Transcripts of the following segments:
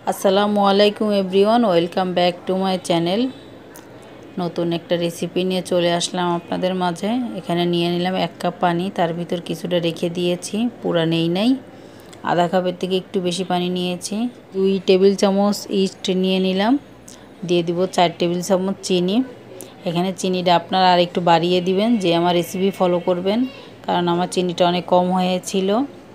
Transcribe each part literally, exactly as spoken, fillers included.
আসসালামু আলাইকুম everyone, welcome back to my channel. নতুন একটা রেসিপি নিয়ে চলে আসলাম আপনাদের মাঝে। এখানে নিয়ে নিলাম এক কাপ পানি, তার ভিতর কিছুটা রেখে দিয়েছি, পুরা নেই নাই, আধা কাপের থেকে একটু বেশি পানি নিয়েছি। দুই টেবিল চামচ ইস্ট নিয়ে নিলাম, দিয়ে দিব চার টেবিল চামচ চিনি। এখানে চিনিটা আপনারা আর একটু বাড়িয়ে দিবেন, যে আমার রেসিপি ফলো করবেন, কারণ আমার চিনিটা অনেক কম হয়েছিল।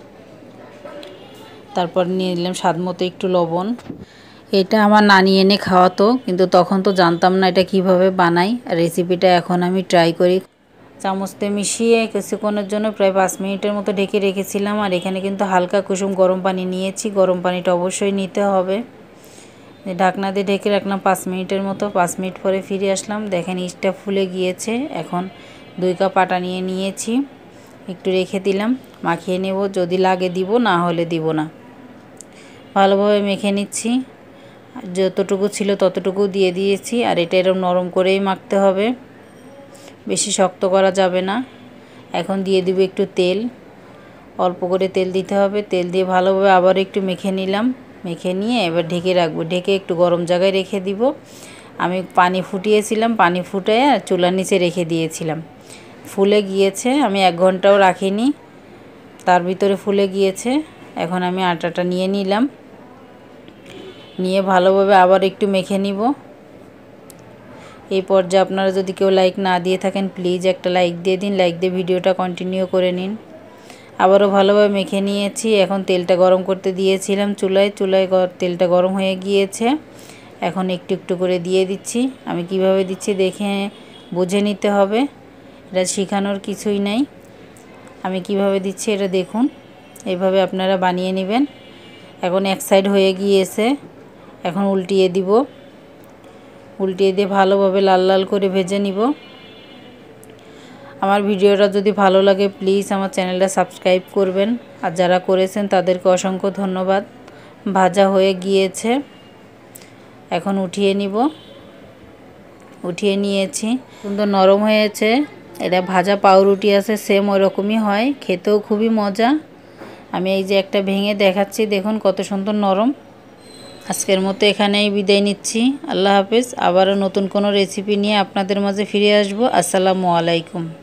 তারপর নিয়ে নিলাম স্বাদ মতো একটু লবণ। এটা আমার নানি এনে খাওয়াতো, কিন্তু তখন তো জানতাম না এটা কিভাবে বানাই। রেসিপিটা এখন আমি ট্রাই করি। চামচতে মিশিয়ে কিছুক্ষণের জন্য প্রায় পাঁচ মিনিটের মতো ঢেকে রেখেছিলাম। আর এখানে কিন্তু হালকা কুসুম গরম পানি নিয়েছি, গরম পানিটা অবশ্যই নিতে হবে। ঢাকনা দিয়ে ঢেকে রাখলাম পাঁচ মিনিটের মতো। পাঁচ মিনিট পরে ফিরে আসলাম, দেখেন ইস্টটা ফুলে গিয়েছে। এখন দুই কাপ আটা নিয়ে নিয়েছি, একটু রেখে দিলাম, মাখিয়ে নেব, যদি লাগে দিব, না হলে দিব না। ভালোভাবে মেখে নিচ্ছি, যতটুকু ছিল ততটুকু দিয়ে দিয়েছি। আর এটা এরকম নরম করেই মাখতে হবে, বেশি শক্ত করা যাবে না। এখন দিয়ে দিব একটু তেল, অল্প করে তেল দিতে হবে। তেল দিয়ে ভালোভাবে আবার একটু মেখে নিলাম, মেখে নিয়ে এবার ঢেকে রাখবো। ঢেকে একটু গরম জায়গায় রেখে দিব। আমি পানি ফুটিয়েছিলাম, পানি ফুটিয়ে চুলার নিচে রেখে দিয়েছিলাম, ফুলে গিয়েছে। আমি এক ঘন্টাও রাখিনি, তার ভিতরে ফুলে গিয়েছে। এখন আমি আটাটা নিয়ে নিলাম, নিয়ে ভালোভাবে আবার একটু মেখে নিব। এই পর্যায়ে আপনারা যদি কেউ লাইক না দিয়ে থাকেন, প্লিজ একটা লাইক দিয়ে দিন, লাইক দিয়ে ভিডিওটা কন্টিনিউ করে নিন। আবারও ভালোভাবে মেখে নিয়েছি। এখন তেলটা গরম করতে দিয়েছিলাম চুলায়, চুলায় তেলটা গরম হয়ে গিয়েছে। এখন একটু একটু করে দিয়ে দিচ্ছি। আমি কিভাবে দিচ্ছি দেখে বুঝে নিতে হবে, এটা শেখানোর কিছুই নাই। আমি কিভাবে দিচ্ছি এটা দেখুন, এইভাবে আপনারা বানিয়ে নেবেন। এখন এক সাইড হয়ে গিয়েছে, এখন উল্টিয়ে দিব, উল্টিয়ে দিয়ে ভালোভাবে লাল লাল করে ভেজে নিব। আমার ভিডিওটা যদি ভালো লাগে প্লিজ আমার চ্যানেলটা সাবস্ক্রাইব করবেন, আর যারা করেছেন তাদেরকে অসংখ্য ধন্যবাদ। ভাজা হয়ে গিয়েছে, এখন উঠিয়ে নিব। উঠিয়ে নিয়েছি, সুন্দর নরম হয়েছে। এটা ভাজা পাউরুটি আছে, সেম ওই রকমই হয়, খেতেও খুবই মজা। আমি এই যে একটা ভেঙে দেখাচ্ছি, দেখুন কত সুন্দর নরম। আজকের মতো এখানেই বিদায় নিচ্ছি, আল্লাহ হাফেজ। আবারও নতুন কোনো রেসিপি নিয়ে আপনাদের মাঝে ফিরে আসবো। আসসালামু আলাইকুম।